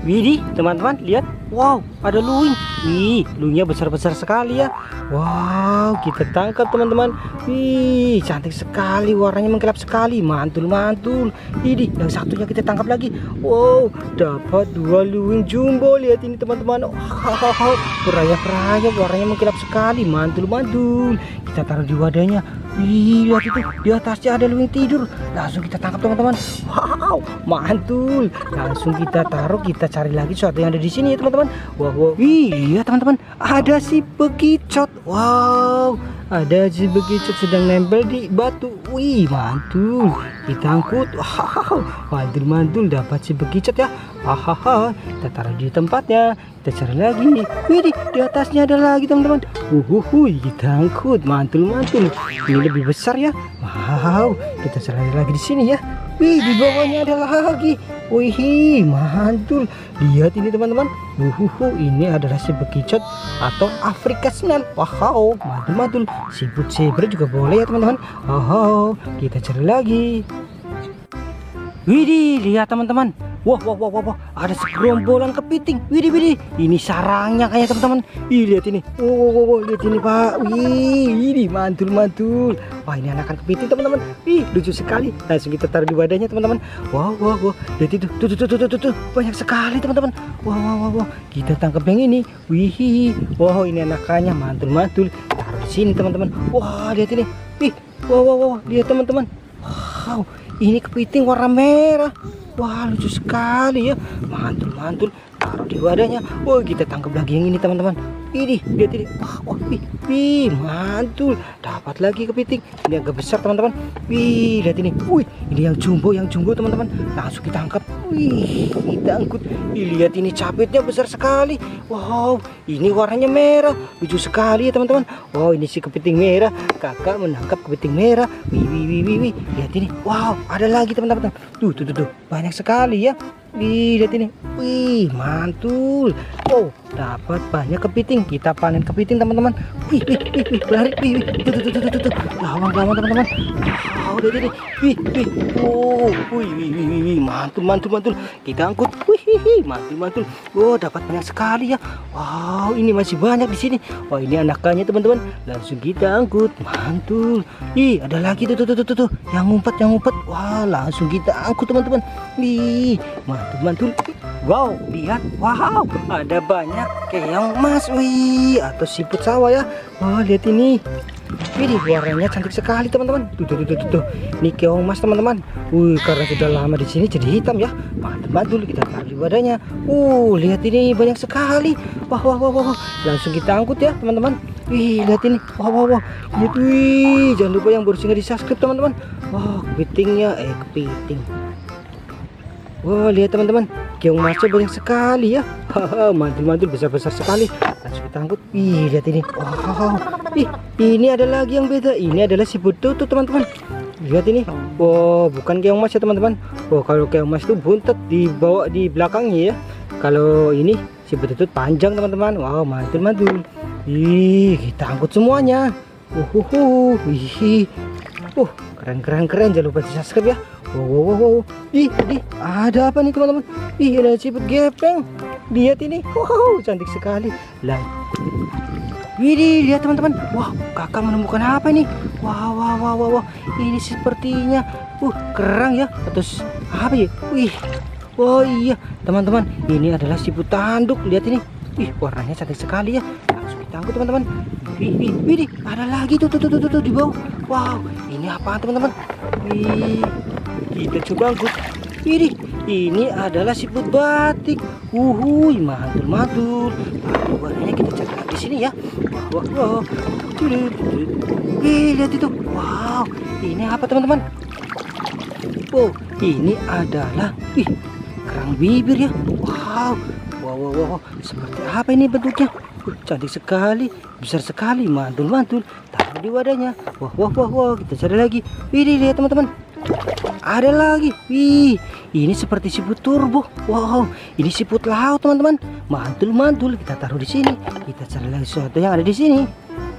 Widih, teman-teman, lihat. Wow, ada luwing. Wih, luwingnya besar-besar sekali ya. Wow, kita tangkap teman-teman. Wih, cantik sekali, warnanya mengkilap sekali, mantul-mantul. Ini yang satunya kita tangkap lagi. Wow, dapat 2 luwing jumbo. Lihat ini teman-teman. Wow, berayap-rayap, warnanya mengkilap sekali, mantul-mantul. Kita taruh di wadahnya. Wih, lihat itu, di atasnya ada luwing tidur. Langsung kita tangkap teman-teman. Wow, mantul. Langsung kita taruh, kita cari lagi sesuatu yang ada di sini ya teman-teman. Wow, wih, lihat teman-teman, ada si bekicot. Wow, ada si bekicot sedang nempel di batu. Wih, mantul. Kita angkut. Wow, mantul-mantul, dapat si bekicot ya. Hahaha, kita taruh di tempatnya. Kita cari lagi. Wih, di atasnya ada lagi teman-teman. Kita angkut, mantul-mantul. Ini lebih besar ya. Wow, kita cari lagi di sini ya. Wih, di bawahnya ada lagi. Wih, mantul. Lihat ini teman-teman. Ini adalah si bekicot atau Afrika Snail. Wow, mantul-mantul. Siput zebra juga boleh ya teman-teman. Wow, kita cari lagi. Widih, lihat teman-teman. Wah, ada segerombolan kepiting. Widih, ini sarangnya kayak teman-teman. Ih, lihat ini. Lihat ini Pak. Wih, ini mantul-mantul. Wah, ini anakan kepiting teman-teman. Ih, lucu sekali. Langsung kita taruh di wadahnya teman-teman. Wow. Lihat itu. Tuh. Banyak sekali teman-teman. Wow. Kita tangkap yang ini. Wih, wow, ini anakannya mantul-mantul. Taruh di sini teman-teman. Wah, lihat ini. Ih, wow, lihat teman-teman. Wow, ini kepiting warna merah. Wah, lucu sekali ya, mantul-mantul. Taruh di wadahnya. Wah, kita tangkap lagi yang ini teman-teman. Ini, lihat ini. Wah, mantul. Dapat lagi kepiting. Ini agak besar teman-teman. Wih, lihat ini. Wih, ini yang jumbo teman-teman. Langsung kita angkat. Wih, kita angkut. Lihat ini, capitnya besar sekali. Wow, ini warnanya merah. Lucu sekali ya teman-teman. Wow, ini si kepiting merah. Kakak menangkap kepiting merah. Wih. Lihat ini. Wow, ada lagi teman-teman. Tuh. Banyak sekali ya. Wih, lihat ini. Wih, mantul. Wow, dapat banyak kepiting. Kita panen kepiting teman-teman. Wih, berlari. Tuh. Lawan teman-teman. Wow, lihat ini. Wih. Wih, mantul. Kita angkut. Wih, mantul. Oh, dapat banyak sekali ya. Wow, ini masih banyak di sini. Wah, ini anakannya teman-teman. Langsung kita angkut. Mantul. Ih, ada lagi tuh. Yang ngumpet. Wah, langsung kita angkut teman-teman. Wih, mantul. Wow, lihat. Wow, ada banyak keong emas. Wih, atau siput sawah ya. Wah, lihat ini. Ini warnanya cantik sekali teman-teman. Tuh. Ini keong emas teman-teman. Wih, karena sudah lama di sini jadi hitam ya. Mantul, kita taruh di wadahnya. Lihat ini banyak sekali. Wah. Langsung kita angkut ya teman-teman. Wih, lihat ini. Wow. Lihat, wih. Jangan lupa yang baru singgah di subscribe teman-teman. Wah, kepiting. Wah, lihat teman-teman, keong emasnya banyak sekali ya. Mantul, besar-besar sekali. Langsung kita angkut. Ih, lihat ini. Wow. Ih, ini ada lagi yang beda. Ini adalah siput tutut teman-teman. Lihat ini. Wow, bukan keong emas ya teman-teman. Wow, kalau keong emas itu buntet dibawa di belakangnya ya. Kalau ini siput tutut panjang teman-teman. Wow, mantul. Ih, kita angkut semuanya. Wih. Keren. Jangan lupa di subscribe ya. Wow. Ih, ada apa nih teman-teman? Ih, ada siput gepeng. Lihat ini. Wow, cantik sekali. Widih, lihat teman-teman. Wah, kakak menemukan apa ini? Wow. Ini sepertinya kerang ya. Atau apa ya? Wih. Oh iya, teman-teman. Ini adalah siput tanduk. Lihat ini. Ih, warnanya cantik sekali ya. Langsung kita angkut teman-teman. Widih, ada lagi tuh di bawah. Wow, ini apa teman-teman? Wih, kita coba angkut. Widih, ini adalah siput batik. Mantul. Warnanya kita cari di sini ya. Wow. Wih, lihat itu. Wow, ini apa teman-teman? Wow, ini adalah kerang bibir ya. Wow. Seperti apa ini bentuknya? Cantik sekali, besar sekali, mantul. Taruh di wadahnya. Wah, kita cari lagi. Wih, lihat teman-teman. Ada lagi. Wih, ini seperti siput turbo. Wow, ini siput laut teman-teman. Mantul. Kita taruh di sini. Kita cari lagi sesuatu yang ada di sini.